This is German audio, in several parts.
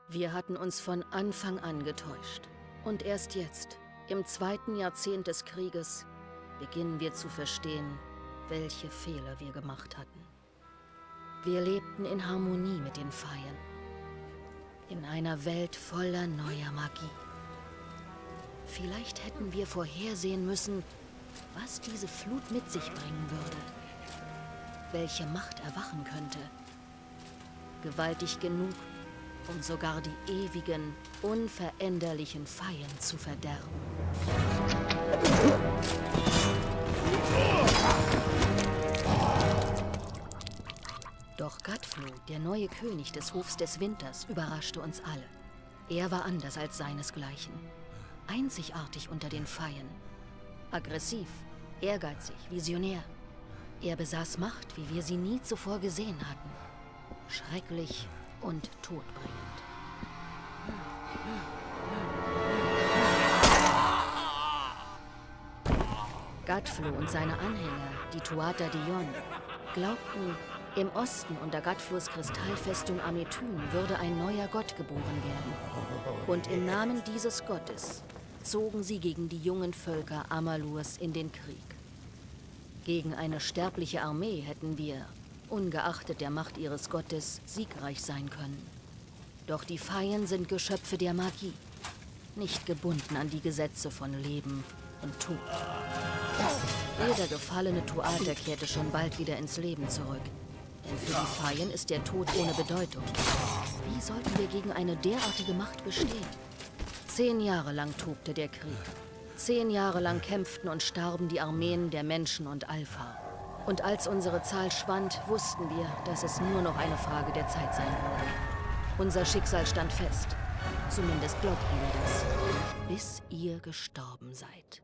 Wir hatten uns von Anfang an getäuscht. Und erst jetzt, im 2. Jahrzehnt des Krieges, beginnen wir zu verstehen, welche Fehler wir gemacht hatten. Wir lebten in Harmonie mit den Feien. In einer Welt voller neuer Magie. Vielleicht hätten wir vorhersehen müssen, was diese Flut mit sich bringen würde. Welche Macht erwachen könnte. Gewaltig genug, um sogar die ewigen, unveränderlichen Feien zu verderben. Doch Gatflo, der neue König des Hofs des Winters, überraschte uns alle. Er war anders als seinesgleichen. Einzigartig unter den Feien. Aggressiv, ehrgeizig, visionär. Er besaß Macht, wie wir sie nie zuvor gesehen hatten. Schrecklich und todbringend. Gatflo und seine Anhänger, die Tuatha Dé Jón, glaubten, im Osten unter Gatflos Kristallfestung Amethyn würde ein neuer Gott geboren werden. Und im Namen dieses Gottes zogen sie gegen die jungen Völker Amalurs in den Krieg. Gegen eine sterbliche Armee hätten wir, ungeachtet der Macht ihres Gottes, siegreich sein können. Doch die Feien sind Geschöpfe der Magie, nicht gebunden an die Gesetze von Leben und Tod. Jeder gefallene Tuatha kehrte schon bald wieder ins Leben zurück. Denn für die Feien ist der Tod ohne Bedeutung. Wie sollten wir gegen eine derartige Macht bestehen? 10 Jahre lang tobte der Krieg. 10 Jahre lang kämpften und starben die Armeen der Menschen und Alpha. Und als unsere Zahl schwand, wussten wir, dass es nur noch eine Frage der Zeit sein würde. Unser Schicksal stand fest. Zumindest glaubten wir das. Bis ihr gestorben seid.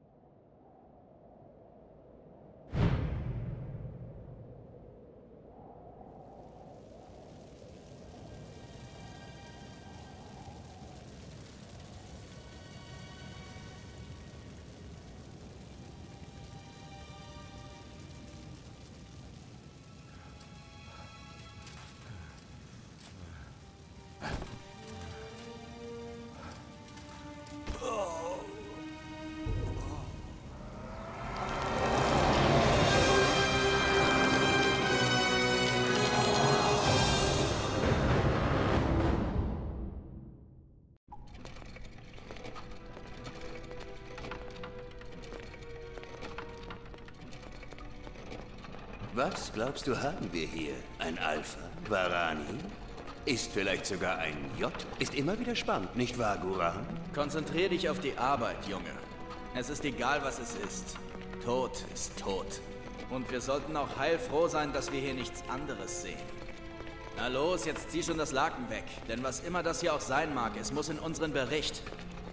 Was glaubst du, haben wir hier? Ein Alpha? Varani? Ist vielleicht sogar ein J? Ist immer wieder spannend, nicht wahr, Guran? Konzentrier dich auf die Arbeit, Junge. Es ist egal, was es ist. Tod ist tot. Und wir sollten auch heilfroh sein, dass wir hier nichts anderes sehen. Na los, jetzt zieh schon das Laken weg. Denn was immer das hier auch sein mag, es muss in unseren Bericht.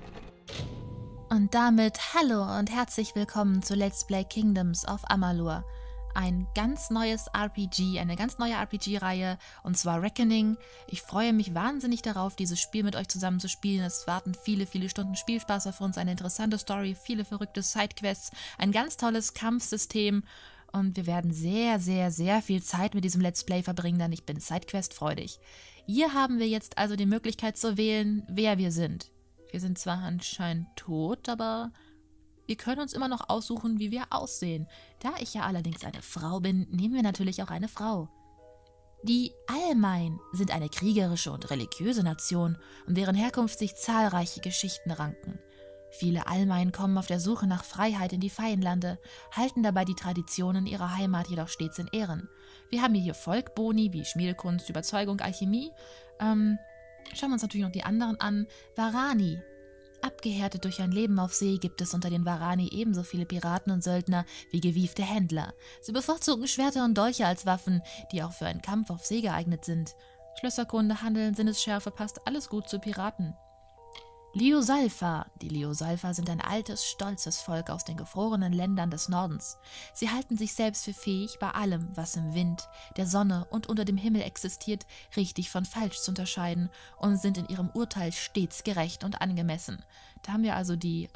Und damit hallo und herzlich willkommen zu Let's Play Kingdoms of Amalur. Ein ganz neues RPG, eine ganz neue RPG-Reihe, und zwar Reckoning. Ich freue mich wahnsinnig darauf, dieses Spiel mit euch zusammen zu spielen. Es warten viele, viele Stunden Spielspaß auf uns, eine interessante Story, viele verrückte Sidequests, ein ganz tolles Kampfsystem, und wir werden sehr, sehr, sehr viel Zeit mit diesem Let's Play verbringen, denn ich bin Sidequest-freudig. Hier haben wir jetzt also die Möglichkeit zu wählen, wer wir sind. Wir sind zwar anscheinend tot, aber wir können uns immer noch aussuchen, wie wir aussehen. Da ich ja allerdings eine Frau bin, nehmen wir natürlich auch eine Frau. Die Almain sind eine kriegerische und religiöse Nation, um deren Herkunft sich zahlreiche Geschichten ranken. Viele Almain kommen auf der Suche nach Freiheit in die Feienlande, halten dabei die Traditionen ihrer Heimat jedoch stets in Ehren. Wir haben hier Volkboni wie Schmiedekunst, Überzeugung, Alchemie. Schauen wir uns natürlich noch die anderen an. Varani. Abgehärtet durch ein Leben auf See gibt es unter den Varani ebenso viele Piraten und Söldner wie gewiefte Händler. Sie bevorzugen Schwerter und Dolche als Waffen, die auch für einen Kampf auf See geeignet sind. Schlösserkunde, Handeln, Sinnesschärfe, passt alles gut zu Piraten. Liosalfa. Die Liosalfa sind ein altes, stolzes Volk aus den gefrorenen Ländern des Nordens. Sie halten sich selbst für fähig, bei allem, was im Wind, der Sonne und unter dem Himmel existiert, richtig von falsch zu unterscheiden und sind in ihrem Urteil stets gerecht und angemessen. Da haben wir also die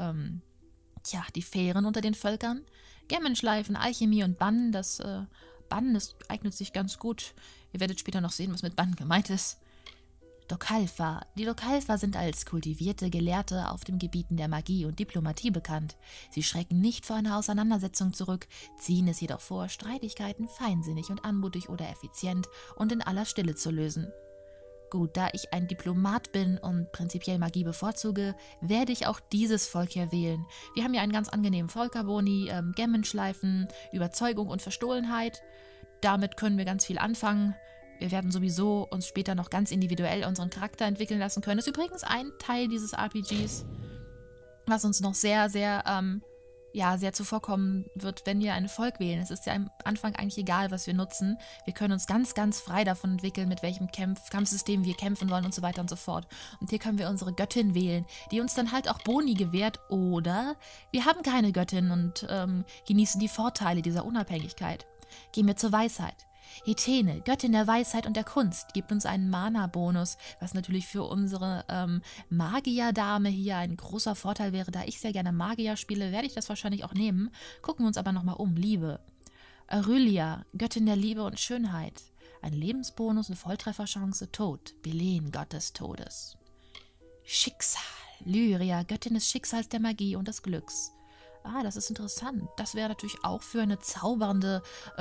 Fähren unter den Völkern. Gemmenschleifen, Alchemie und Bannen. Das Bannen eignet sich ganz gut. Ihr werdet später noch sehen, was mit Bannen gemeint ist. Dokalfa. Die Dokalfa sind als kultivierte Gelehrte auf den Gebieten der Magie und Diplomatie bekannt. Sie schrecken nicht vor einer Auseinandersetzung zurück, ziehen es jedoch vor, Streitigkeiten feinsinnig und anmutig oder effizient und in aller Stille zu lösen. Gut, da ich ein Diplomat bin und prinzipiell Magie bevorzuge, werde ich auch dieses Volk hier wählen. Wir haben hier einen ganz angenehmen Völkerboni, Gemmenschleifen, Überzeugung und Verstohlenheit. Damit können wir ganz viel anfangen. Wir werden sowieso uns später noch ganz individuell unseren Charakter entwickeln lassen können. Das ist übrigens ein Teil dieses RPGs, was uns noch sehr, sehr, sehr zuvorkommen wird, wenn wir ein Volk wählen. Es ist ja am Anfang eigentlich egal, was wir nutzen. Wir können uns ganz, ganz frei davon entwickeln, mit welchem Kampfsystem wir kämpfen wollen und so weiter und so fort. Und hier können wir unsere Göttin wählen, die uns dann halt auch Boni gewährt. Oder wir haben keine Göttin und genießen die Vorteile dieser Unabhängigkeit. Gehen wir zur Weisheit. Hethene, Göttin der Weisheit und der Kunst, gibt uns einen Mana-Bonus, was natürlich für unsere Magierdame hier ein großer Vorteil wäre. Da ich sehr gerne Magier spiele, werde ich das wahrscheinlich auch nehmen. Gucken wir uns aber nochmal um. Liebe. Aurelia, Göttin der Liebe und Schönheit. Ein Lebensbonus, eine Volltrefferchance. Tod, Belen, Gott des Todes. Schicksal. Lyria, Göttin des Schicksals, der Magie und des Glücks. Ah, das ist interessant. Das wäre natürlich auch für eine zaubernde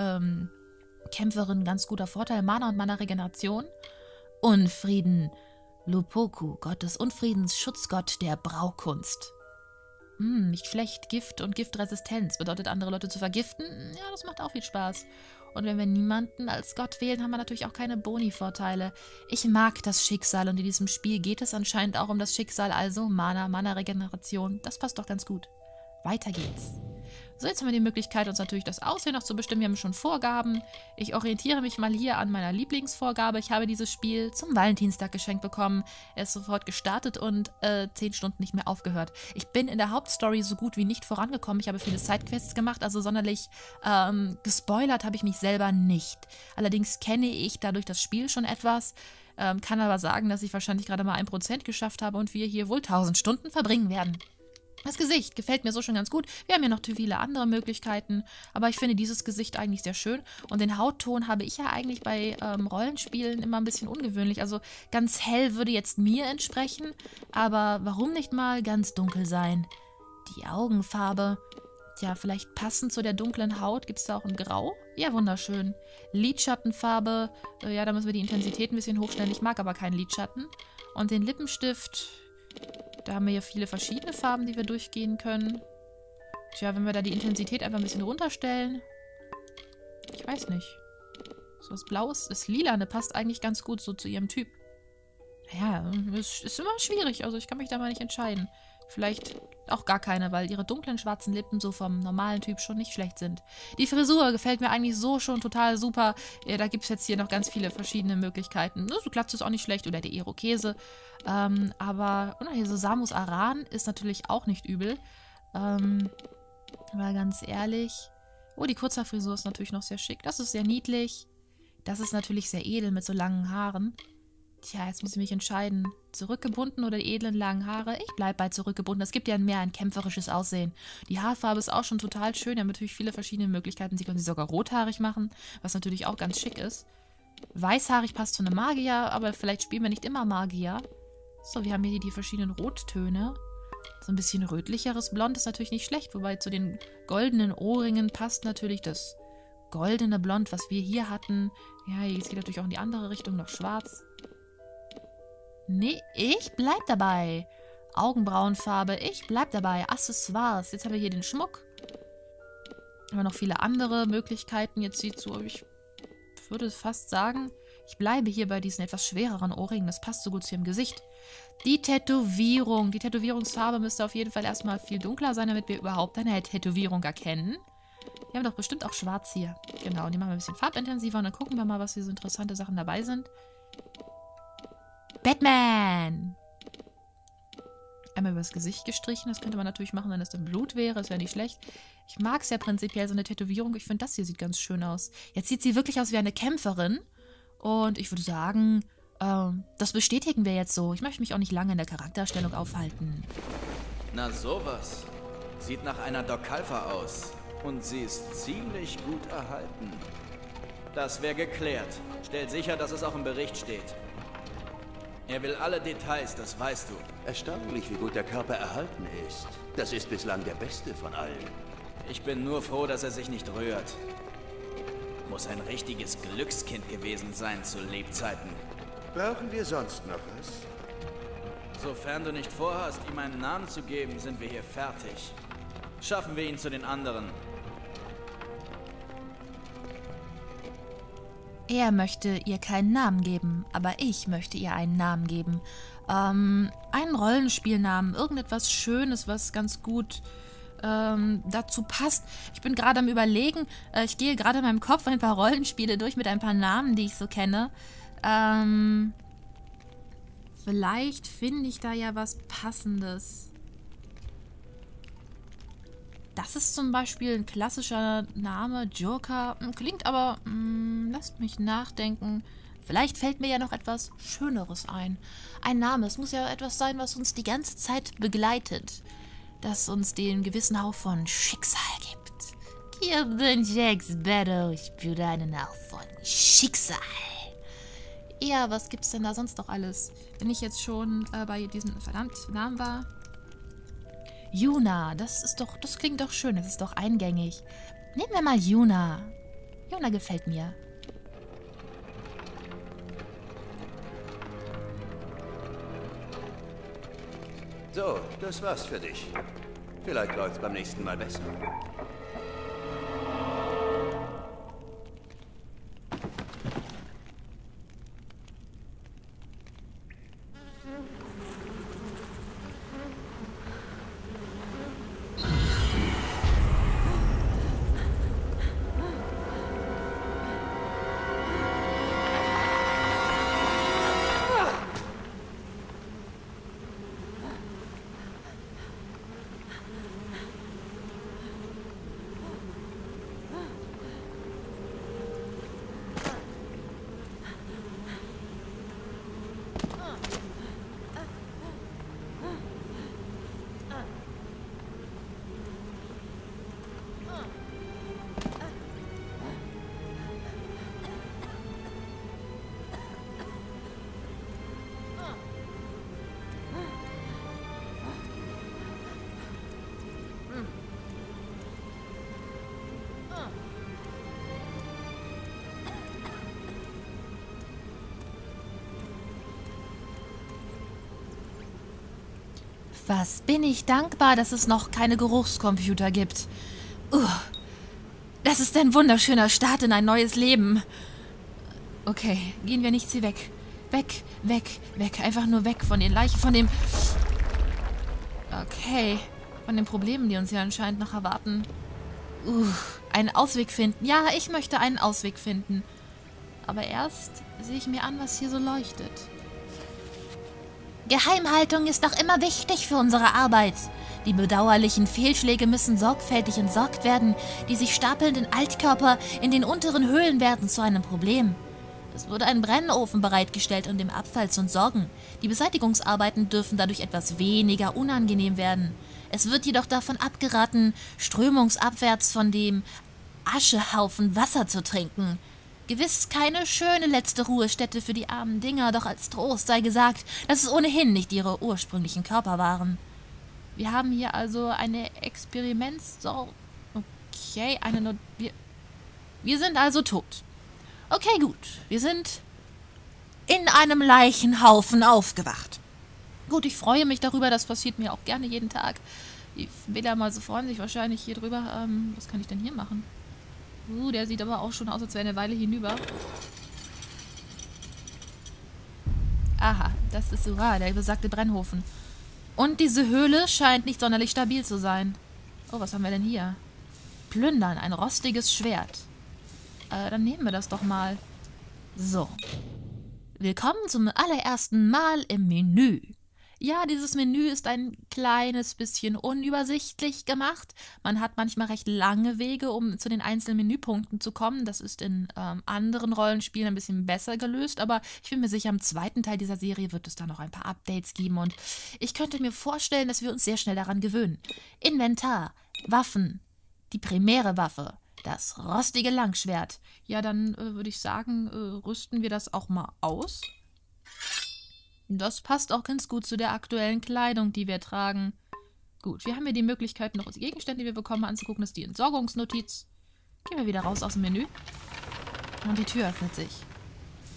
Kämpferin ganz guter Vorteil. Mana und Mana-Regeneration. Unfrieden. Lupoku, Gott des Unfriedens, Schutzgott der Braukunst. Nicht schlecht. Gift und Giftresistenz. Bedeutet, andere Leute zu vergiften? Ja, das macht auch viel Spaß. Und wenn wir niemanden als Gott wählen, haben wir natürlich auch keine Boni-Vorteile. Ich mag das Schicksal und in diesem Spiel geht es anscheinend auch um das Schicksal, also Mana, Mana-Regeneration. Das passt doch ganz gut. Weiter geht's. So, jetzt haben wir die Möglichkeit, uns natürlich das Aussehen noch zu bestimmen. Wir haben schon Vorgaben. Ich orientiere mich mal hier an meiner Lieblingsvorgabe. Ich habe dieses Spiel zum Valentinstag geschenkt bekommen. Er ist sofort gestartet und 10 Stunden nicht mehr aufgehört. Ich bin in der Hauptstory so gut wie nicht vorangekommen. Ich habe viele Sidequests gemacht, also sonderlich gespoilert habe ich mich selber nicht. Allerdings kenne ich dadurch das Spiel schon etwas, kann aber sagen, dass ich wahrscheinlich gerade mal 1% geschafft habe und wir hier wohl 1000 Stunden verbringen werden. Das Gesicht gefällt mir so schon ganz gut. Wir haben ja noch viele andere Möglichkeiten, aber ich finde dieses Gesicht eigentlich sehr schön. Und den Hautton habe ich ja eigentlich bei Rollenspielen immer ein bisschen ungewöhnlich. Also ganz hell würde jetzt mir entsprechen, aber warum nicht mal ganz dunkel sein? Die Augenfarbe, tja, vielleicht passend zu der dunklen Haut, gibt es da auch ein Grau? Ja, wunderschön. Lidschattenfarbe, ja, da müssen wir die Intensität ein bisschen hochstellen. Ich mag aber keinen Lidschatten. Und den Lippenstift... Da haben wir ja viele verschiedene Farben, die wir durchgehen können. Tja, wenn wir da die Intensität einfach ein bisschen runterstellen. Ich weiß nicht. So was Blaues, das Lilane passt eigentlich ganz gut so zu ihrem Typ. Ja, es ist immer schwierig. Also ich kann mich da mal nicht entscheiden. Vielleicht auch gar keine, weil ihre dunklen schwarzen Lippen so vom normalen Typ schon nicht schlecht sind. Die Frisur gefällt mir eigentlich so schon total super. Ja, da gibt es jetzt hier noch ganz viele verschiedene Möglichkeiten. So Glatze ist auch nicht schlecht oder der Irokese. Aber hier so Samus Aran ist natürlich auch nicht übel. Aber ganz ehrlich. Oh, die Kurzhaarfrisur ist natürlich noch sehr schick. Das ist sehr niedlich. Das ist natürlich sehr edel mit so langen Haaren. Tja, jetzt muss ich mich entscheiden. Zurückgebunden oder die edlen langen Haare? Ich bleibe bei zurückgebunden. Das gibt ja mehr ein kämpferisches Aussehen. Die Haarfarbe ist auch schon total schön. Wir haben natürlich viele verschiedene Möglichkeiten. Sie können sie sogar rothaarig machen, was natürlich auch ganz schick ist. Weißhaarig passt zu einem Magier, aber vielleicht spielen wir nicht immer Magier. So, wir haben hier die verschiedenen Rottöne. So ein bisschen rötlicheres Blond ist natürlich nicht schlecht, wobei zu den goldenen Ohrringen passt natürlich das goldene Blond, was wir hier hatten. Ja, jetzt geht natürlich auch in die andere Richtung, noch schwarz. Nee, ich bleib dabei. Augenbrauenfarbe, ich bleib dabei. Accessoires, jetzt haben wir hier den Schmuck. Aber noch viele andere Möglichkeiten. Jetzt sieht so, ich würde fast sagen, ich bleibe hier bei diesen etwas schwereren Ohrringen. Das passt so gut zu ihrem Gesicht. Die Tätowierung. Die Tätowierungsfarbe müsste auf jeden Fall erstmal viel dunkler sein, damit wir überhaupt eine Tätowierung erkennen. Wir haben doch bestimmt auch schwarz hier. Genau, die machen wir ein bisschen farbintensiver und dann gucken wir mal, was hier so interessante Sachen dabei sind. Batman! Einmal übers Gesicht gestrichen. Das könnte man natürlich machen, wenn es im Blut wäre. Das wäre nicht schlecht. Ich mag es ja prinzipiell, so eine Tätowierung. Ich finde, das hier sieht ganz schön aus. Jetzt sieht sie wirklich aus wie eine Kämpferin. Und ich würde sagen, das bestätigen wir jetzt so. Ich möchte mich auch nicht lange in der Charakterstellung aufhalten. Na sowas. Sieht nach einer Dokalfa aus. Und sie ist ziemlich gut erhalten. Das wäre geklärt. Stellt sicher, dass es auch im Bericht steht. Er will alle Details, das weißt du. Erstaunlich, wie gut der Körper erhalten ist. Das ist bislang der beste von allen. Ich bin nur froh, dass er sich nicht rührt. Muss ein richtiges Glückskind gewesen sein zu Lebzeiten. Brauchen wir sonst noch was? Sofern du nicht vorhast, ihm einen Namen zu geben, sind wir hier fertig. Schaffen wir ihn zu den anderen. Er möchte ihr keinen Namen geben, aber ich möchte ihr einen Namen geben. Einen Rollenspielnamen, irgendetwas Schönes, was ganz gut dazu passt. Ich bin gerade am Überlegen, ich gehe gerade in meinem Kopf ein paar Rollenspiele durch mit ein paar Namen, die ich so kenne. Vielleicht finde ich da ja was Passendes. Das ist zum Beispiel ein klassischer Name, Joker. Klingt aber, lasst mich nachdenken. Vielleicht fällt mir ja noch etwas Schöneres ein. Ein Name, es muss ja etwas sein, was uns die ganze Zeit begleitet. Das uns den gewissen Hauch von Schicksal gibt. Captain Jack Sparrow spürt einen Hauch von Schicksal. Ja, was gibt's denn da sonst noch alles? Wenn ich jetzt schon bei diesem verdammten Namen war. Yuna, das klingt doch schön, das ist doch eingängig. Nehmen wir mal Yuna. Yuna gefällt mir. So, das war's für dich. Vielleicht läuft's beim nächsten Mal besser. Was bin ich dankbar, dass es noch keine Geruchscomputer gibt. Das ist ein wunderschöner Start in ein neues Leben. Okay, gehen wir nicht sie weg. Weg, weg, weg. Einfach nur weg von den Leichen, von dem... Okay, von den Problemen, die uns hier anscheinend noch erwarten. Einen Ausweg finden. Ja, ich möchte einen Ausweg finden. Aber erst sehe ich mir an, was hier so leuchtet. Geheimhaltung ist doch immer wichtig für unsere Arbeit. Die bedauerlichen Fehlschläge müssen sorgfältig entsorgt werden. Die sich stapelnden Altkörper in den unteren Höhlen werden zu einem Problem. Es wurde ein Brennofen bereitgestellt, um den Abfall zu entsorgen. Die Beseitigungsarbeiten dürfen dadurch etwas weniger unangenehm werden. Es wird jedoch davon abgeraten, strömungsabwärts von dem Aschehaufen Wasser zu trinken. Gewiss keine schöne letzte Ruhestätte für die armen Dinger, doch als Trost sei gesagt, dass es ohnehin nicht ihre ursprünglichen Körper waren. Wir haben hier also eine Experimentssorte. Okay, wir sind also tot. Okay, gut. Wir sind in einem Leichenhaufen aufgewacht. Gut, ich freue mich darüber, das passiert mir auch gerne jeden Tag. Die Fledermäuse freuen sich wahrscheinlich hier drüber. Was kann ich denn hier machen? Der sieht aber auch schon aus, als wäre eine Weile hinüber. Aha, das ist Ura, der besagte Brennofen. Und diese Höhle scheint nicht sonderlich stabil zu sein. Oh, was haben wir denn hier? Plündern, ein rostiges Schwert. Dann nehmen wir das doch mal. So. Willkommen zum allerersten Mal im Menü. Ja, dieses Menü ist ein kleines bisschen unübersichtlich gemacht. Man hat manchmal recht lange Wege, um zu den einzelnen Menüpunkten zu kommen. Das ist in anderen Rollenspielen ein bisschen besser gelöst, aber ich bin mir sicher, im zweiten Teil dieser Serie wird es da noch ein paar Updates geben und ich könnte mir vorstellen, dass wir uns sehr schnell daran gewöhnen. Inventar, Waffen, die primäre Waffe, das rostige Langschwert. Ja, dann würde ich sagen, rüsten wir das auch mal aus. Das passt auch ganz gut zu der aktuellen Kleidung, die wir tragen. Gut, wir haben hier die Möglichkeit, noch unsere Gegenstände, die wir bekommen, anzugucken. Das ist die Entsorgungsnotiz. Gehen wir wieder raus aus dem Menü. Und die Tür öffnet sich.